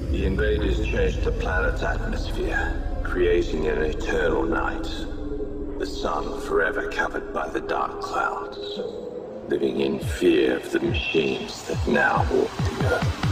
The invaders changed the planet's atmosphere, creating an eternal night. The sun forever covered by the dark clouds, living in fear of the machines that now walk the earth.